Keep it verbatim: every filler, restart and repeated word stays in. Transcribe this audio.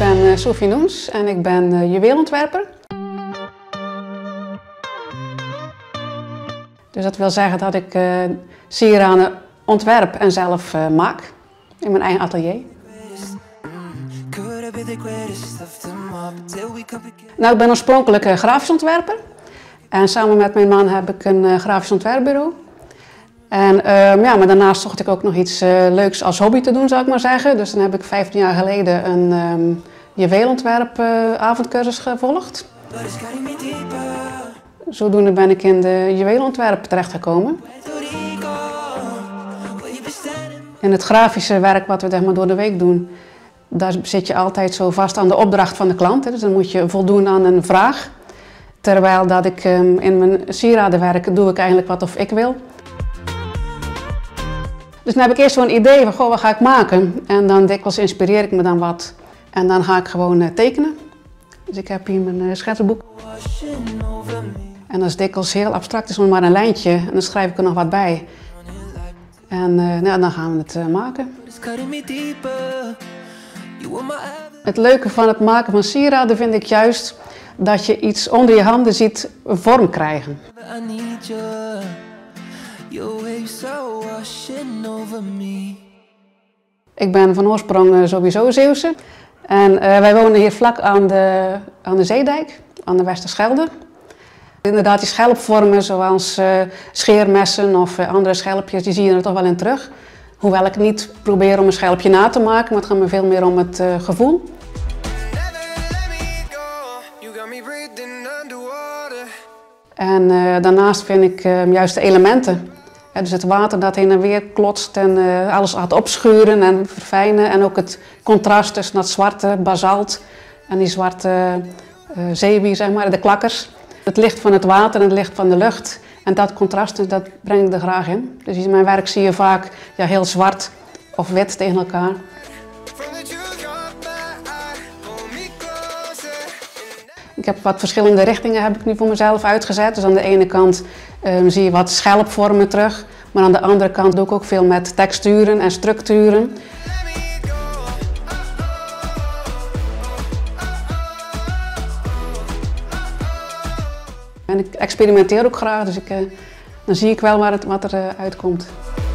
ben uh, Sophie Noens en ik ben uh, juweelontwerper. Dus dat wil zeggen dat ik uh, sieraden ontwerp en zelf uh, maak in mijn eigen atelier. Nou, ik ben oorspronkelijk uh, grafisch ontwerper en samen met mijn man heb ik een uh, grafisch ontwerpbureau. En uh, ja, maar daarnaast zocht ik ook nog iets uh, leuks als hobby te doen, zou ik maar zeggen. Dus dan heb ik vijftien jaar geleden een um, juweelontwerp uh, avondcursus gevolgd. Zodoende ben ik in de juweelontwerp terechtgekomen. In het grafische werk wat we zeg maar, door de week doen, daar zit je altijd zo vast aan de opdracht van de klant. Hè. Dus dan moet je voldoen aan een vraag. Terwijl dat ik um, in mijn sieradenwerk doe ik eigenlijk wat of ik wil. Dus dan heb ik eerst zo'n idee van, goh, wat ga ik maken? En dan dikwijls inspireer ik me dan wat. En dan ga ik gewoon uh, tekenen. Dus ik heb hier mijn uh, schetsboek. En dat is dikwijls heel abstract, is maar een lijntje. En dan schrijf ik er nog wat bij. En uh, nou, dan gaan we het uh, maken. Het leuke van het maken van sieraden vind ik juist dat je iets onder je handen ziet vorm krijgen. Ik ben van oorsprong sowieso Zeeuwse. En uh, wij wonen hier vlak aan de, aan de Zeedijk, aan de Westerschelde. Inderdaad, die schelpvormen zoals uh, scheermessen of uh, andere schelpjes, die zie je er toch wel in terug. Hoewel ik niet probeer om een schelpje na te maken, maar het gaat me veel meer om het uh, gevoel. En uh, daarnaast vind ik uh, juist de elementen. Ja, dus het water dat heen en weer klotst en uh, alles gaat opschuren en verfijnen. En ook het contrast tussen dat zwarte basalt en die zwarte uh, zeewier, zeg maar, de klakkers. Het licht van het water en het licht van de lucht. En dat contrast, dat breng ik er graag in. Dus in mijn werk zie je vaak ja, heel zwart of wit tegen elkaar. Ik heb wat verschillende richtingen heb ik nu voor mezelf uitgezet. Dus aan de ene kant um, zie je wat schelpvormen terug. Maar aan de andere kant doe ik ook veel met texturen en structuren. En ik experimenteer ook graag, dus ik, uh, dan zie ik wel waar het, wat er uh, uitkomt.